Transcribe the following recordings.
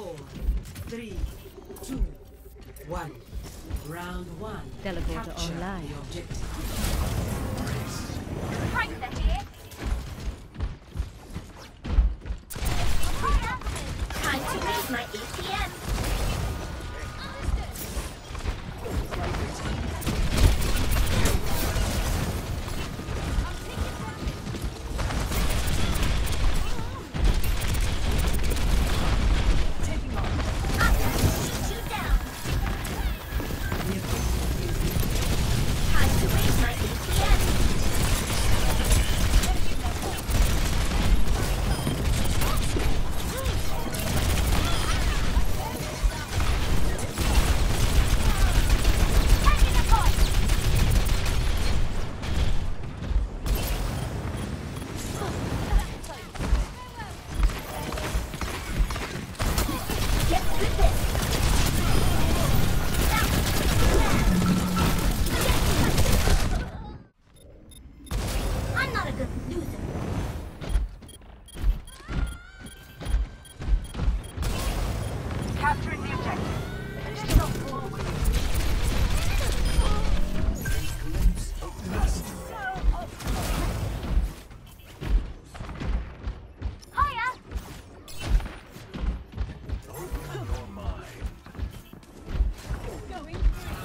4, 3, 2, 1. Round 1. Teleporter Capture online. the objective. Pricer here. Time to raise my ATM. Capturing the objective. Additional forward. Hiya! Open your mind. Going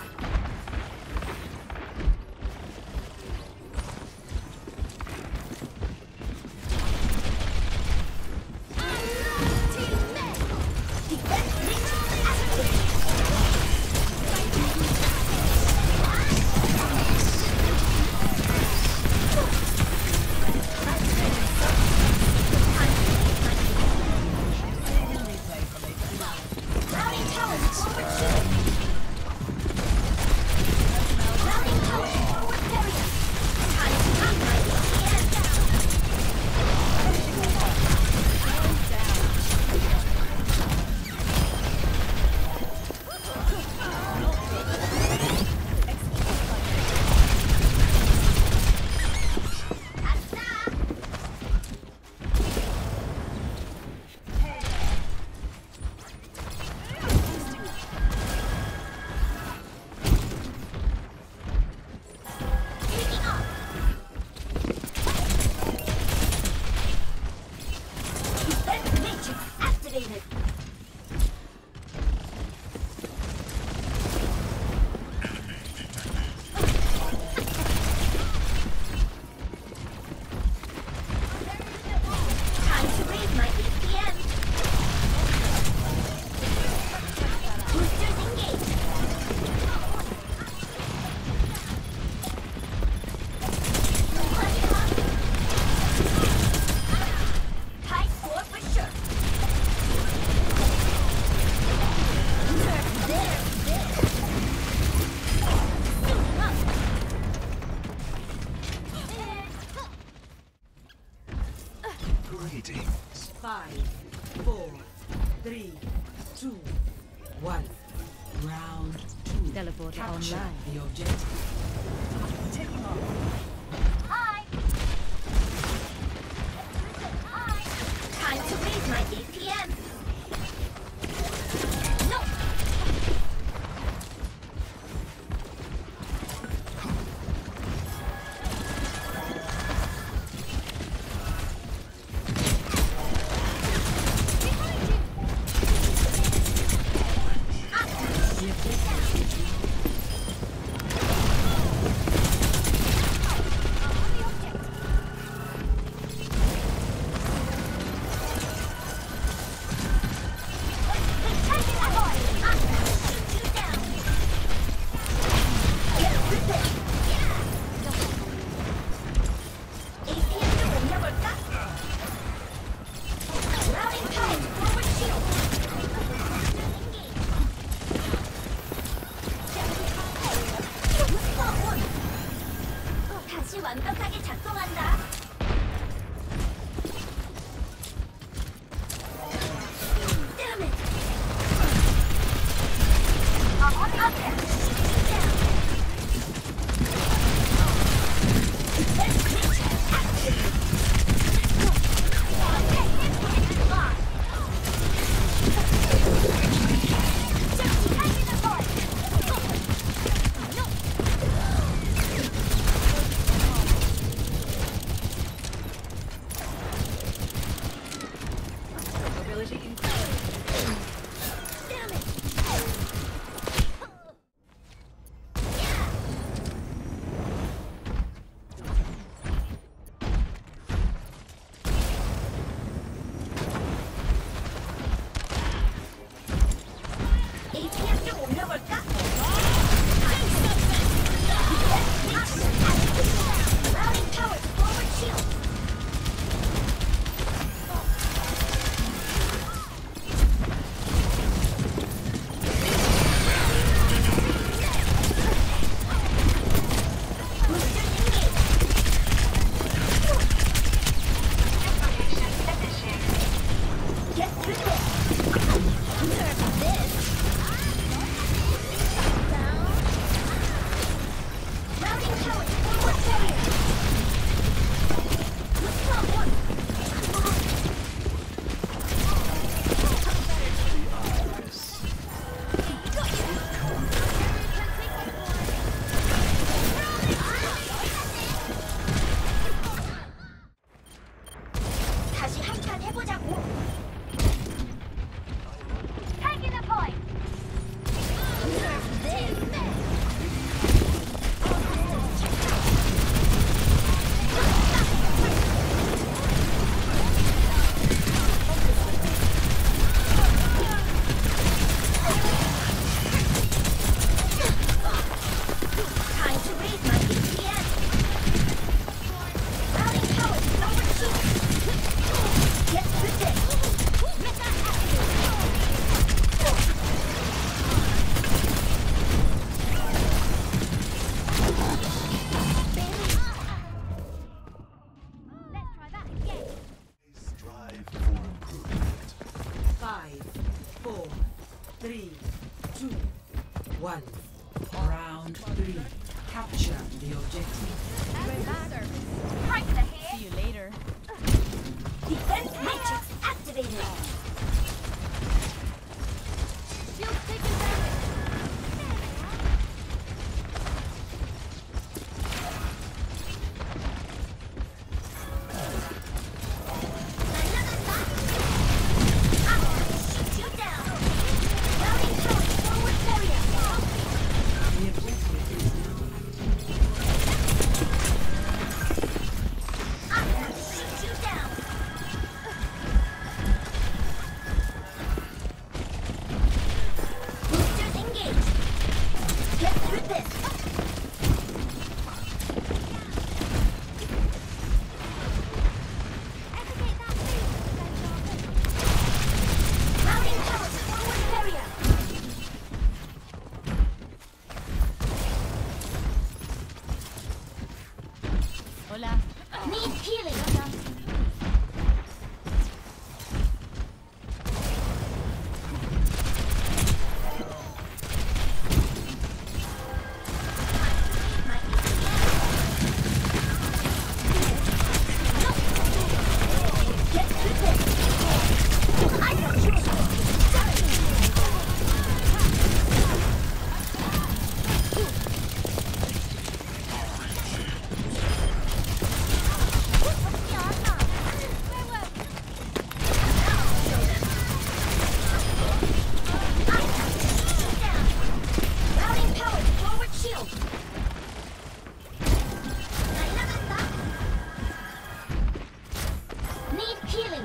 Greetings. 5, 4, 3, 2, 1. Round 2. Teleporter Capture online. the objective. Taking off. Hi! Hi! Time to raise my APM! No! 다시 한판 해보자고. Taking the point. Nerf this. Time to raise my DPS. Routing powers forward shield. Get with this. Meta Let's try that again. Strive for improvement. 5, 4, 3, 2, 1. Round 3. Capture the objective. Right to the head. See you later. Defense matrix activated. Shield taken damage. Another shot. I'm gonna shoot you down. Routing towards forward barrier. The objective is now I'm gonna shoot you down. Boosters engaged. Get through this. Routing towards forward barrier. Hola. Need healing. Get through this. I thought you Routing power to forward shield. Another thought. Need healing.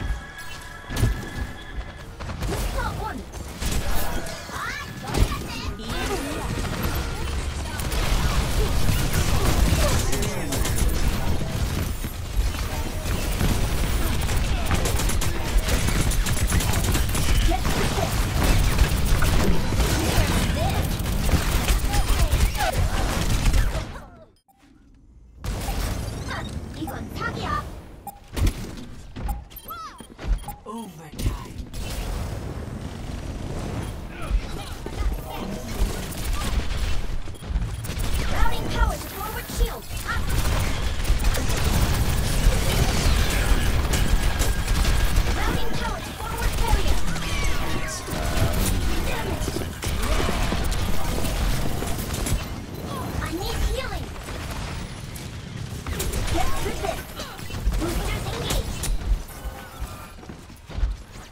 Spot one. Get to this. 이건 사기야. overtime. Routing power to forward shield. Up. Routing power to forward barrier. Damn it. I need healing. Get through this. Boosters engaged.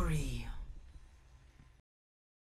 spree.